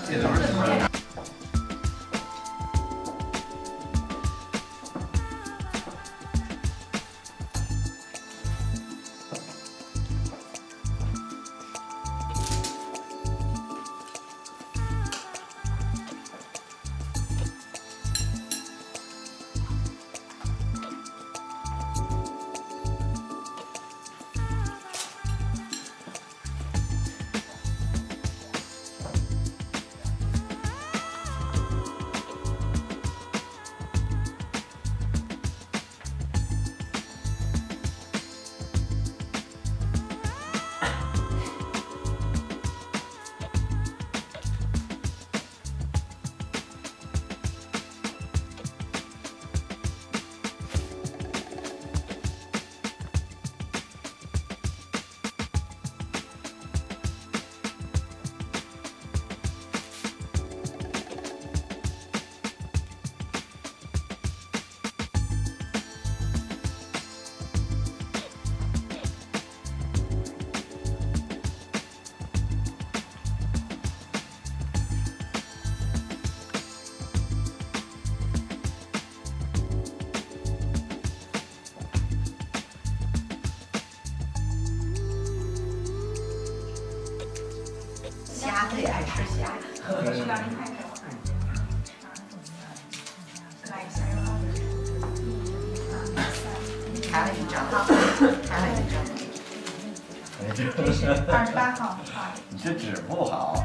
虾他也爱吃虾。开了一张，开了一张。 28号。 你这纸不好。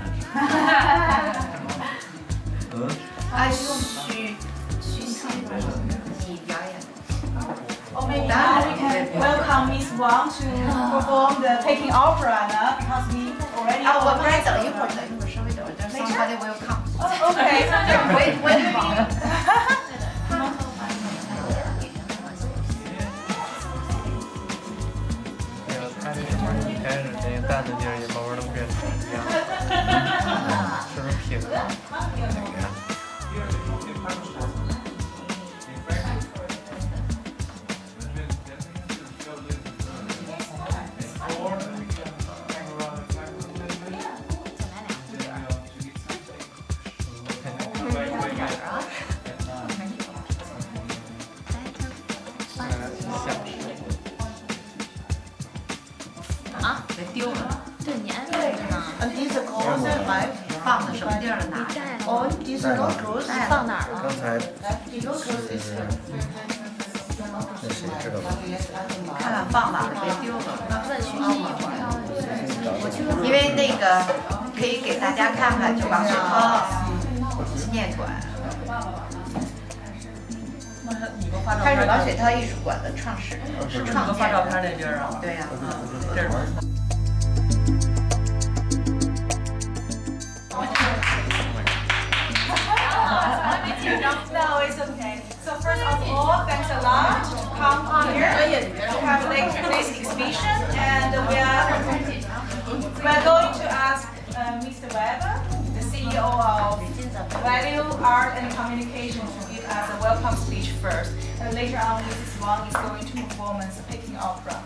啊，许昕，你表演。 Or maybe now we can welcome Miss Wang to perform the Peking opera now because we already. 啊，我们来等一会儿，稍微等一会儿。Somebody will come. Okay. Wait. 一开始那个淡的地儿也慢慢能变成一样，是不是平了？ 别丢了。 对你安排的呢？ 放在什么地儿了？拿着。 哦，放哪儿了？ 刚才那谁知道吧？ 看看放哪儿，别丢了。 问徐熙一会儿。 因为那个可以给大家看看，就把纪念馆。他是老水韬艺术馆的创始人，是创建人。 那边啊？ 对呀。 这是。 No, it's okay. So first of all, thanks a lot to come here to have this exhibition, and we are going to ask Mr. Weber, the CEO of Value, Art and Communication, to give us a welcome speech first, and later on Mrs. Wang is going to perform the Peking opera.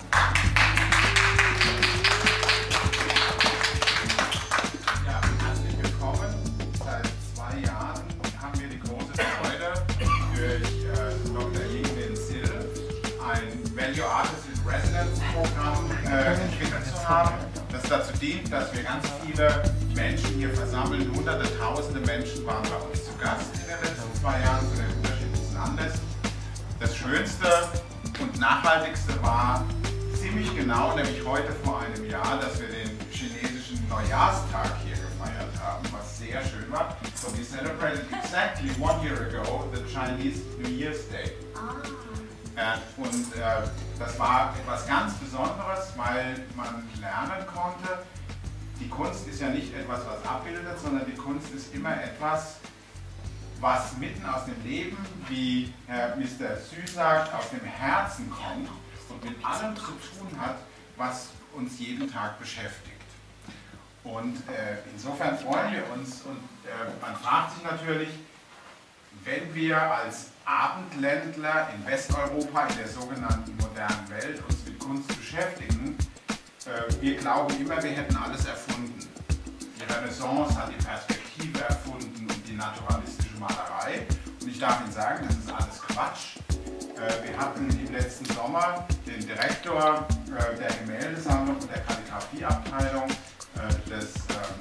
Value Artist in Residence Programm entwickelt zu haben, das dazu dient, dass wir ganz viele Menschen hier versammeln. Hunderte, tausende Menschen waren bei uns zu Gast in den letzten 2 Jahren zu den unterschiedlichsten Anlässen. Das Schönste und Nachhaltigste war ziemlich genau, nämlich heute vor einem Jahr, dass wir den chinesischen Neujahrstag hier gefeiert haben, was sehr schön war. So we celebrated exactly 1 year ago the Chinese New Year's Day. Und das war etwas ganz Besonderes, weil man lernen konnte, die Kunst ist ja nicht etwas, was abbildet, sondern die Kunst ist immer etwas, was mitten aus dem Leben, wie Herr Mr. Xu sagt, aus dem Herzen kommt und mit allem zu tun hat, was uns jeden Tag beschäftigt. Und insofern freuen wir uns und man fragt sich natürlich, wenn wir als Abendländler in Westeuropa, in der sogenannten modernen Welt, uns mit Kunst beschäftigen, wir glauben immer, wir hätten alles erfunden. Wir Renaissance hat die Perspektive erfunden und die naturalistische Malerei. Und ich darf Ihnen sagen, das ist alles Quatsch. Wir hatten im letzten Sommer den Direktor der Gemäldesammlung und der Kalligrafieabteilung des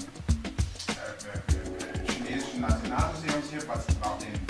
chinesischen Nationalmuseums hier, was auch die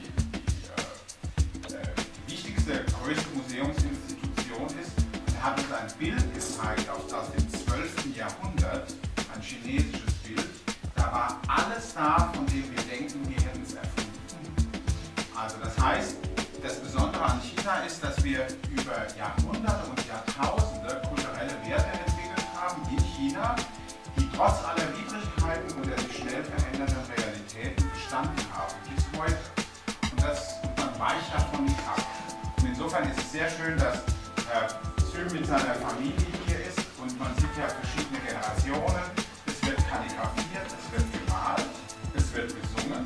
wichtigste, größte Museumsinstitution ist. Er hat uns ein Bild gezeigt aus dem 12. Jahrhundert, ein chinesisches Bild. Da war alles da, von dem wir denken, wir hätten es erfunden. Also das heißt, das Besondere an China ist, dass wir über Jahrhunderte und Jahrtausende kulturelle Werte entwickelt haben in China, die trotz aller Widrigkeiten und der sich schnell verändernden Realitäten bestanden haben bis heute. Und man weicht davon nicht ab. Und insofern ist es sehr schön, dass Herr Xu mit seiner Familie hier ist und man sieht ja verschiedene Generationen. Es wird kalligrafiert, es wird gemalt, es wird gesungen,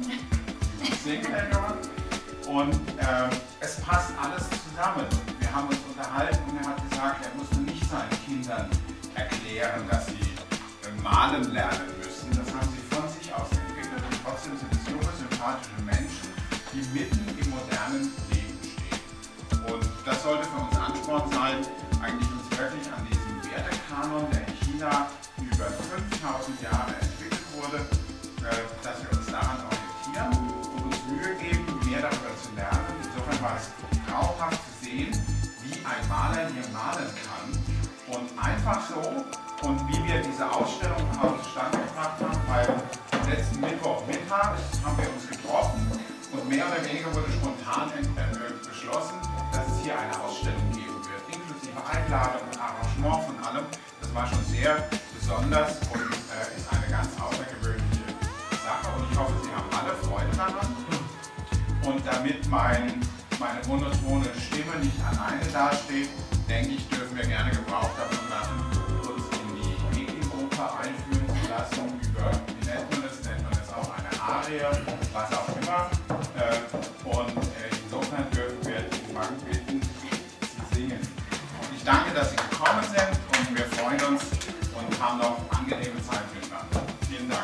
und es passt alles zusammen. Wir haben uns unterhalten und er hat gesagt, er musste nicht seinen Kindern erklären, dass sie malen lernen müssen. Das haben sie von sich aus entwickelt und trotzdem sind es junge, sympathische Menschen, die mitten im modernen Leben stehen. Und das sollte für uns Ansporn sein, eigentlich uns wirklich an diesem Wertekanon, der in China über 5000 Jahre entwickelt wurde, dass wir uns daran orientieren und uns Mühe geben, mehr darüber zu lernen. Insofern war es traumhaft zu sehen, wie ein Maler hier malen kann. Und einfach so, und wie wir diese Ausstellung auch zustande gebracht haben, weil am letzten Mittwochmittag haben wir uns getroffen und mehr oder weniger wurde spontan beschlossen, dass es hier eine Ausstellung geben wird, inklusive Einladung und Arrangement von allem. Das war schon sehr besonders und ist eine ganz außergewöhnliche Sache und ich hoffe, Sie haben alle Freude daran. Und damit meine monotone Stimme nicht alleine dasteht, denke ich, dürfen wir gerne Gebrauch davon machen, uns in die Peking-Oper einführen zu lassen über, wie nennt man das auch eine Arie, was auch immer. Und insofern dürfen wir den Bank bitten, Sie singen. Und ich danke, dass Sie gekommen sind und wir freuen uns und haben noch angenehme Zeit miteinander. Vielen Dank.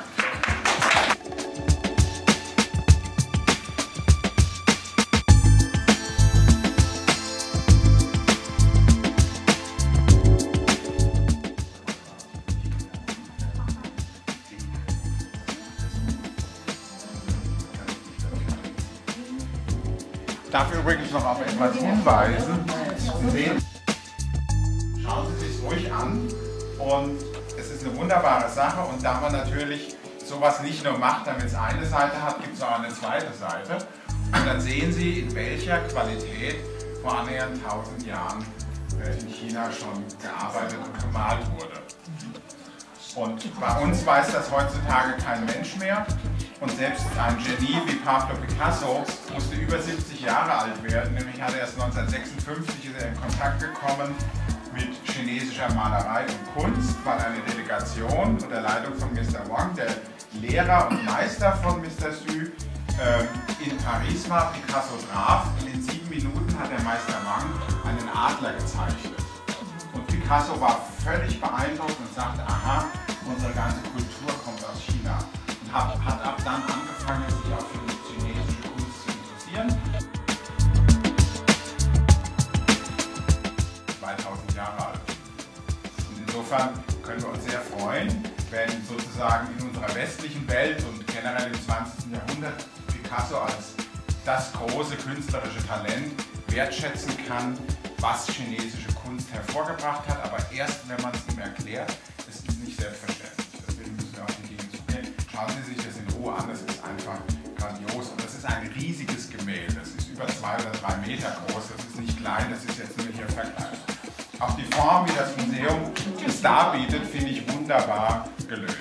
Ich darf übrigens noch auf etwas hinweisen. Schauen Sie sich ruhig an und es ist eine wunderbare Sache und da man natürlich sowas nicht nur macht, damit es eine Seite hat, gibt es auch eine zweite Seite. Und dann sehen Sie, in welcher Qualität vor annähernd 1000 Jahren in China schon gearbeitet und gemalt wurde. Und bei uns weiß das heutzutage kein Mensch mehr. Und selbst ein Genie wie Pablo Picasso musste über 70 Jahre alt werden, nämlich hat er erst 1956 ist er in Kontakt gekommen mit chinesischer Malerei und Kunst, weil eine Delegation unter Leitung von Mr. Wang, der Lehrer und Meister von Mr. Xu, in Paris war, Picasso traf. Und in 7 Minuten hat der Meister Wang einen Adler gezeichnet. Und Picasso war völlig beeindruckt und sagte, aha, unsere ganze Kultur kommt aus China. Und hat ab dann angefangen, sich auch für die chinesische Kunst zu interessieren. 2000 Jahre alt. Und insofern können wir uns sehr freuen, wenn sozusagen in unserer westlichen Welt und generell im 20. Jahrhundert Picasso als das große künstlerische Talent wertschätzen kann, was chinesische Kunst hervorgebracht hat, aber erst wenn man es ihm erklärt, es ist nicht selbstverständlich. Deswegen müssen wir auf die Dinge zugehen. Schauen Sie sich das in Ruhe an, das ist einfach grandios und das ist ein riesiges Gemälde. Das ist über 2 oder 3 Meter groß, das ist nicht klein, das ist jetzt nur hier vergleichbar. Auch die Form, wie das Museum es darbietet, finde ich wunderbar gelöst.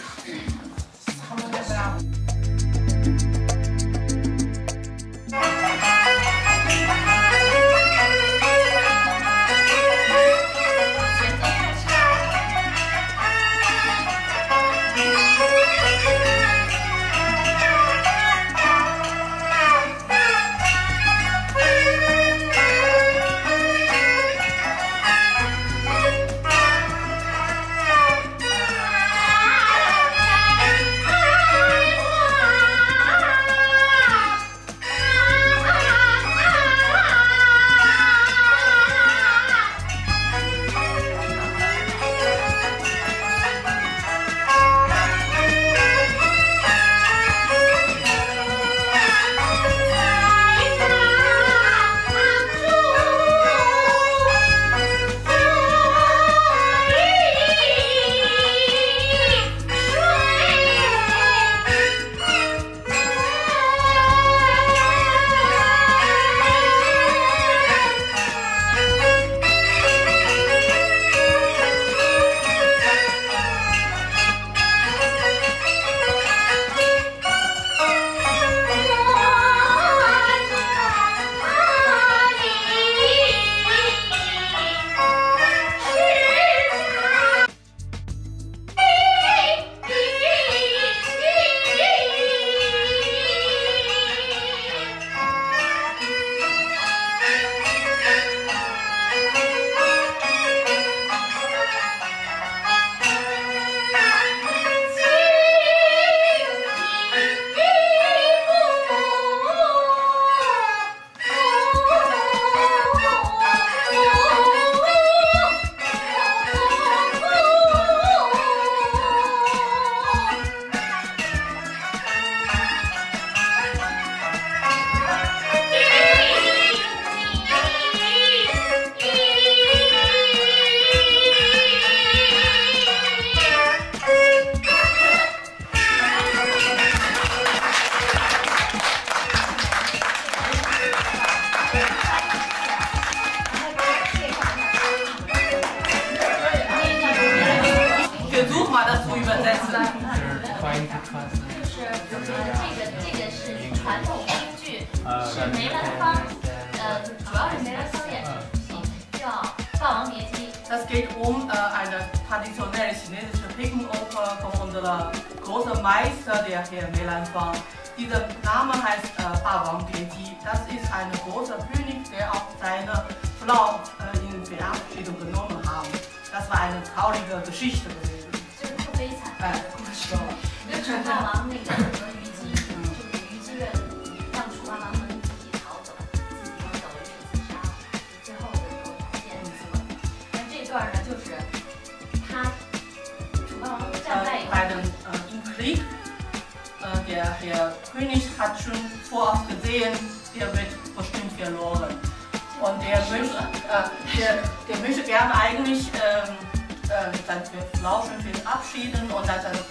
Das geht eine traditionelle chinesische Pekinoper von unserem großen Meister, der Herr Melanfang. Dieser Name heißt Ba Wang Jie Ji. Das ist ein großer König, der auch seine Frau in Verabschiedung genommen hat. Das war eine traurige Geschichte gewesen. 就是特悲惨。楚霸王那个和虞姬，就是虞姬为了让楚霸王能自己逃走，自己走于是自杀，最后的时候出现死了。那这段呢，就是他楚霸王战败以后。 Im Krieg, der König hat schon vorausgesehen, der wird bestimmt verloren. Und der möchte gerne eigentlich seine Frau schon verabschieden und dann seine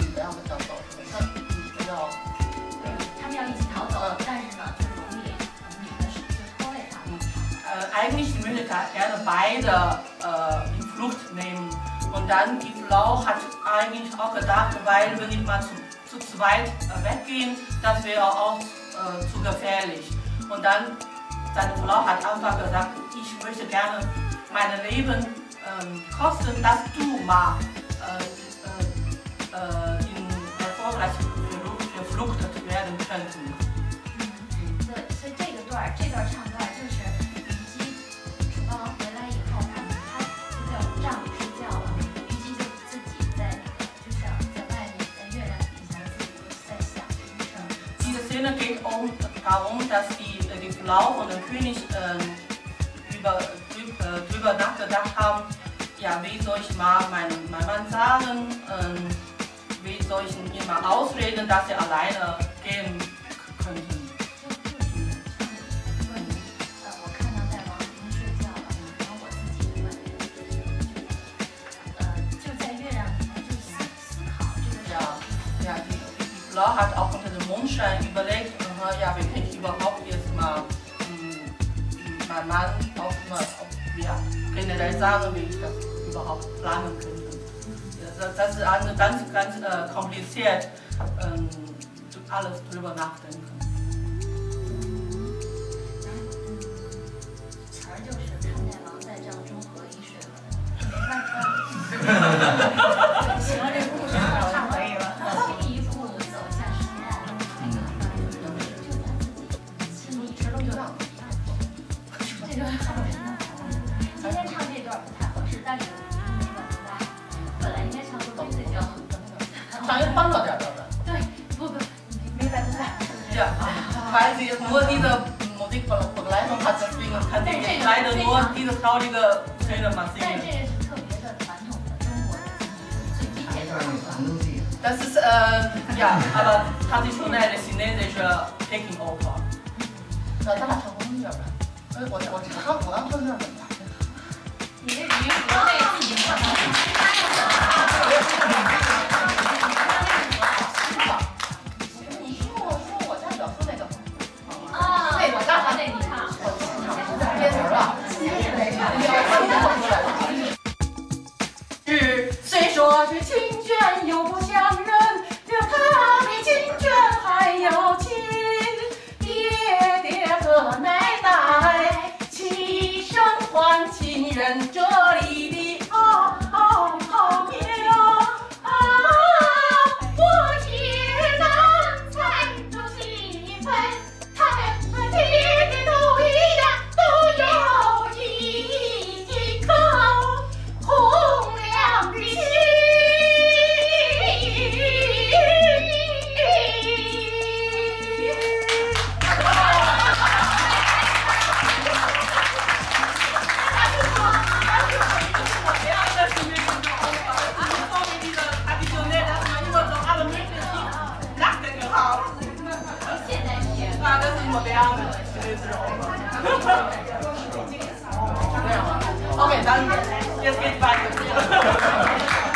他们要一起逃走，但是呢，就是容易女的就超越他们。 Eigentlich möchte gerne beide in Flucht nehmen. Und dann die Frau hat eigentlich auch gedacht, weil wir nicht mal zu zweit weggehen, das wäre auch zu gefährlich. Und dann seine Frau hat einfach gesagt, ich möchte gerne mein Leben kosten, dass du mal in erfolgreich gefluchtet werden könnten. 所以这段唱段就是虞姬楚霸王回来以后，他就在帐里睡觉了，虞姬就自己在就像在外面在月亮底下自己在想人生。 Diese Szene geht darum, dass die Frau und der König drüber nachgedacht haben, ja, wie soll ich mal meinem Mann sagen, wie soll ich ihm mal ausreden, dass sie alleine gehen könnten. 我看到在王宫睡觉了，然后我自己就在月亮底下就思考这个事。 Ja, die Frau hat auch unter dem Mondschein überlegt, ja, wie kann ich überhaupt jetzt mal meinem Mann auch mal generell sagen, wie ich das überhaupt planen könnte. Das ist also ganz kompliziert, alles drüber nachdenken. 词儿就是看在王在帐中何以睡了，没法唱。行了，这故事唱可以了。一步走下神坛，就他自己心里吃了就让这就唱不上。今天唱这段不太合适，但是没有明白，本来应该唱出抖嘴就要很唱一个欢乐点的。 对，不，明白。 Ja, weil sie nur diese Musikbegleitung hat, deswegen kann sie leider nur diese traurige Szene mal 但 singen. 这是特别的传统的中国的最经典的。 Das ist, ja, aber traditionelle chinesische Peking-Oper. 咱俩唱国语吧。我刚唱那怎么办？ 你这鱼和那自己唱的。 你说我家表叔那个。 啊，那我刚才那你唱。 编词了。虽说是亲眷又不相认，这他比亲眷还要亲。爹和奶奶齐声唤亲人，这里的好面我也难猜出气氛，他爹爹都一样，都有一颗红亮的心。 Okay, dann jetzt geht's weiter.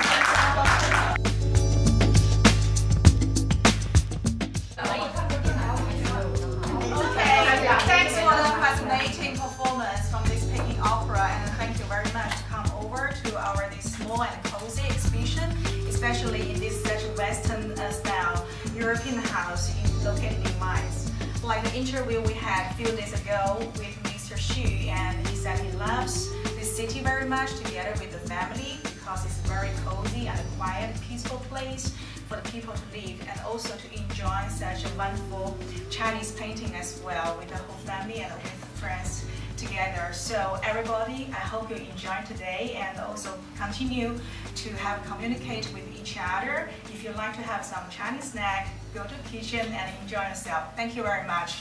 Thanks for the fascinating performance from this Peking opera, and thank you very much to come over to our this small and cozy exhibition, especially in this such Western style European house located in Mainz. Like the interview we had a few days ago with Mr. Xu, and he said he loves this city very much together with the family because it's a very cozy and a quiet, peaceful place for the people to live and also to enjoy such a wonderful Chinese painting as well with the whole family and with friends together. So everybody, I hope you enjoy today and also continue to have communicate with each other. If you'd like to have some Chinese snack, go to the kitchen and enjoy yourself. Thank you very much.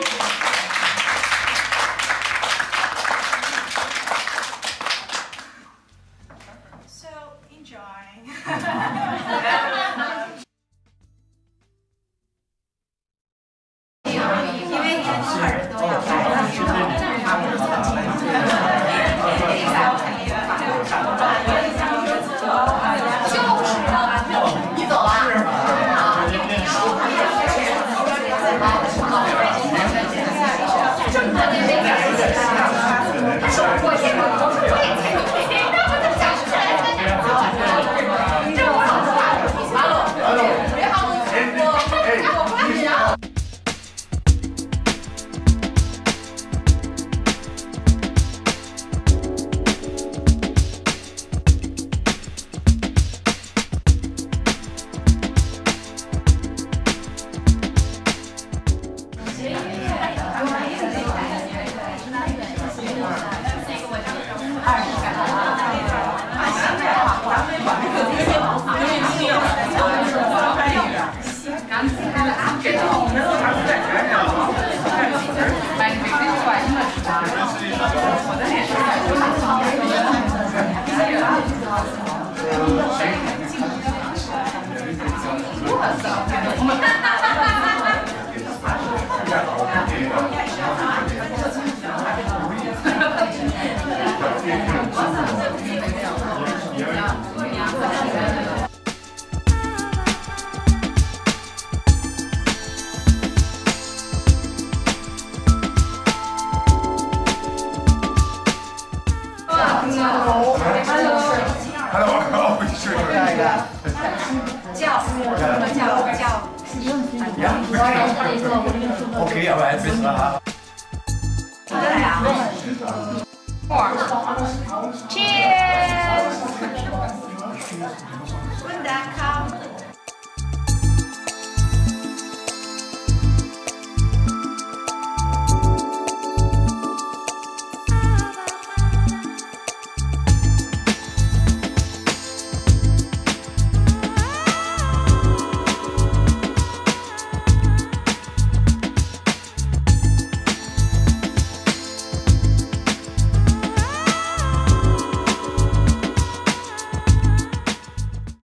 So enjoy. 因为客人都要来了，他们你走了。 Okay, aber ein bisschen.